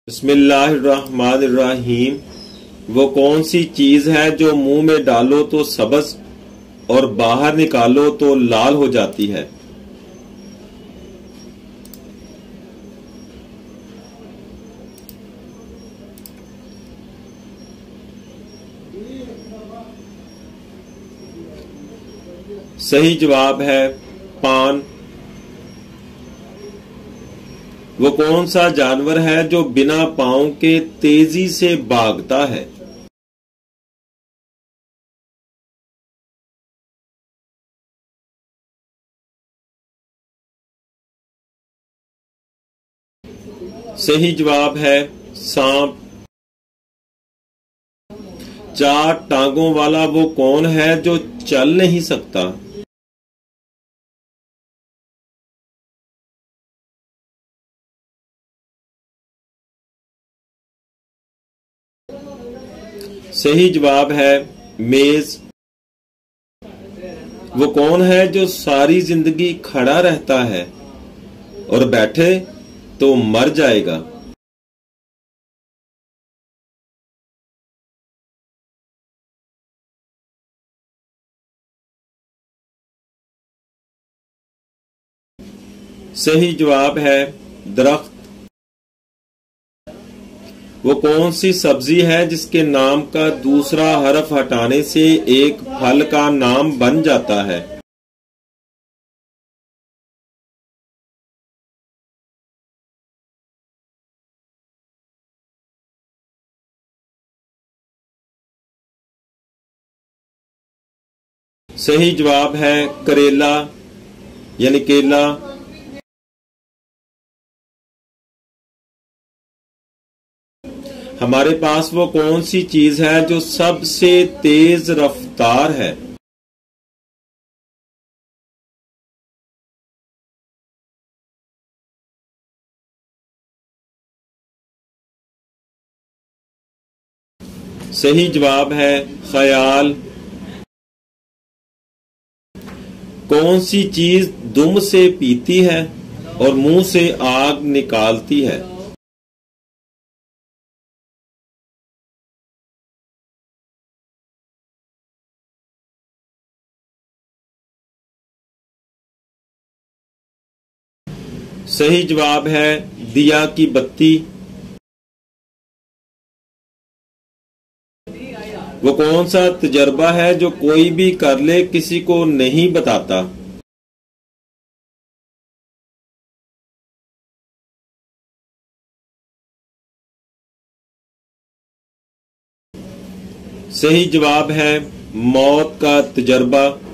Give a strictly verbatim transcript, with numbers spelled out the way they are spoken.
बिस्मिल्लाहिर्रहमानिर्रहीम। वो कौन सी चीज है जो मुंह में डालो तो सब्ज और बाहर निकालो तो लाल हो जाती है? सही जवाब है पान। वो कौन सा जानवर है जो बिना पांव के तेजी से भागता है? सही जवाब है सांप। चार टांगों वाला वो कौन है जो चल नहीं सकता? सही जवाब है मेज। वो कौन है जो सारी जिंदगी खड़ा रहता है और बैठे तो मर जाएगा? सही जवाब है दरख्त। वो कौन सी सब्जी है जिसके नाम का दूसरा हरफ हटाने से एक फल का नाम बन जाता है? सही जवाब है करेला यानी केला। हमारे पास वो कौन सी चीज है जो सबसे तेज रफ्तार है? सही जवाब है ख्याल। कौन सी चीज दुम से पीती है और मुंह से आग निकालती है? सही जवाब है दिया की बत्ती। वो कौन सा तजर्बा है जो कोई भी कर ले किसी को नहीं बताता? सही जवाब है मौत का तजर्बा।